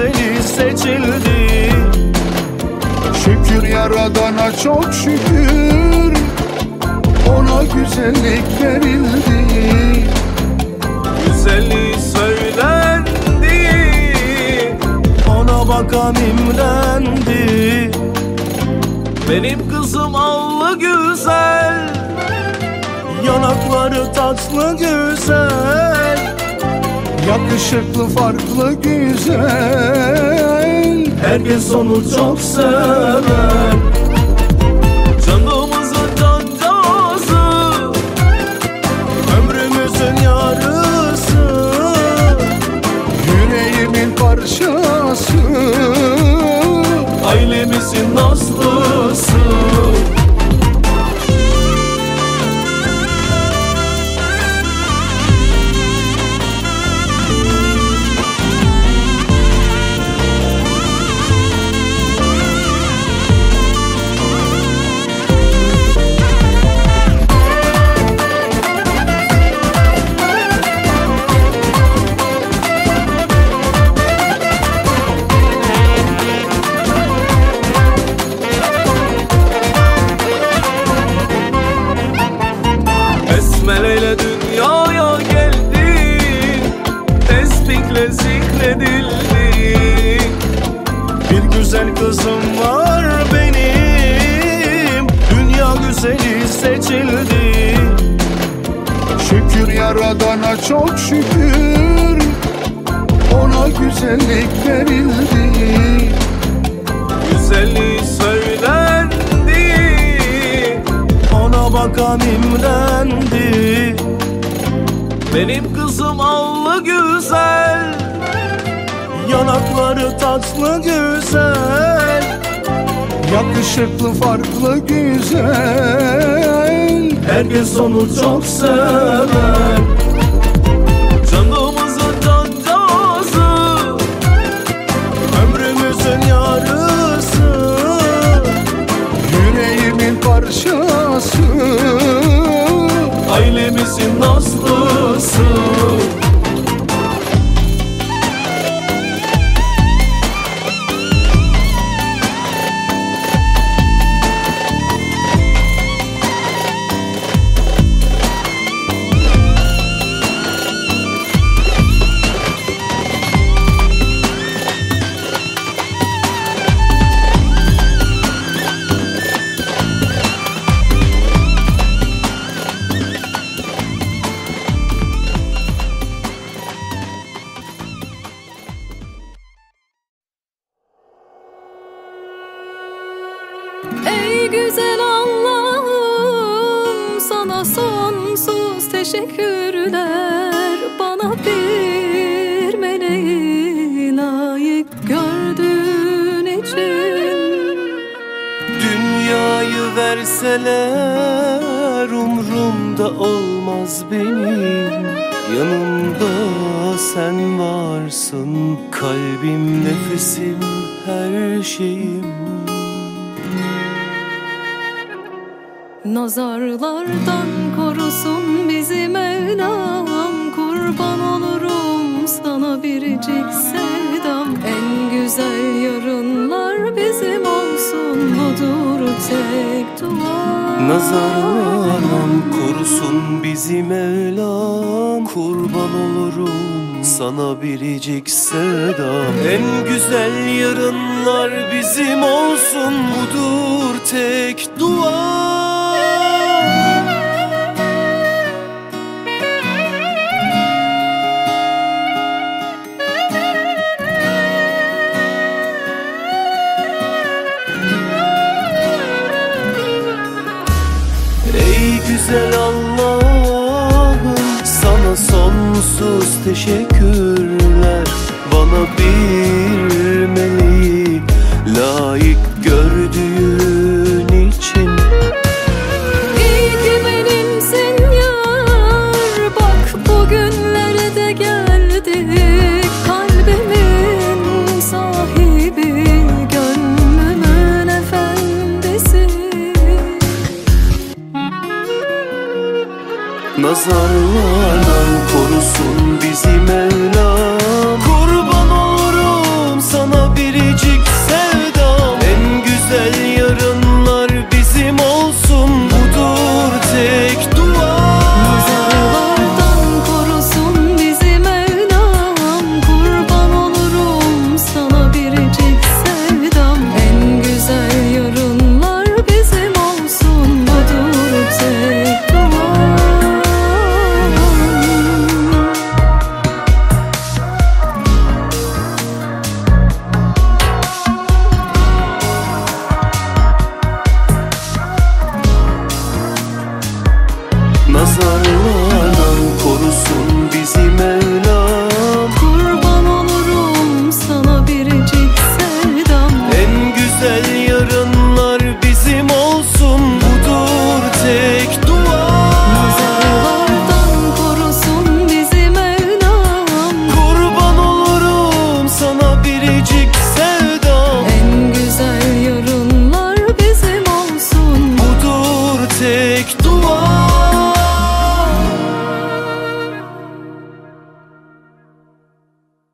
güzeli seçildi. Şükür Yaradan'a çok şükür, ona güzellik verildi. Güzelliği söylendi, ona bakan imrendi. Benim kızım allı güzel, yanakları tatlı güzel, yakışıklı farklı güzel, herkes onu çok sever. Canımızın cancağızı, ömrümüzün yarısı, yüreğimin parçası, ailemizin nazlısı. Besmeleyle dünyaya geldi, tesbikle zikredildi. Bir güzel kızım var benim, dünya güzeli seçildi. şükür Yaradan'a çok şükür, ona güzellik verildi. Güzelliği söylendi, ona bakan imrendi. Benim kızım allı güzel, yanakları tatlı güzel, yakışıklı farklı güzel, herkes onu çok sever. Canımızın cancağızı, ömrümüzün yarısı, yüreğimin parçası, ailemizin nazlısı. Ey güzel Allah'ım, sana sonsuz teşekkürler. Bana bir meleği layık gördüğün için. Dünyayı verseler umrumda olmaz benim. Yanımda sen varsın, kalbim, nefesim, her şeyim. Nazarlardan korusun bizi Mevlam, kurban olurum sana biricik sevdam. En güzel yarınlar bizim olsun, budur tek dua. Nazarlardan korusun bizi Mevlam, kurban olurum sana biricik sevdam. En güzel yarınlar bizim olsun, budur tek dua. Güzel Allah'ım, sana sonsuz teşekkürler. Bana bir meleği layık gördüğün için. İyi ki benimsin yar, bak bugünlere de geldik. Kalbimin sahibi, gönlümün efendisi. Nazarlardan korusun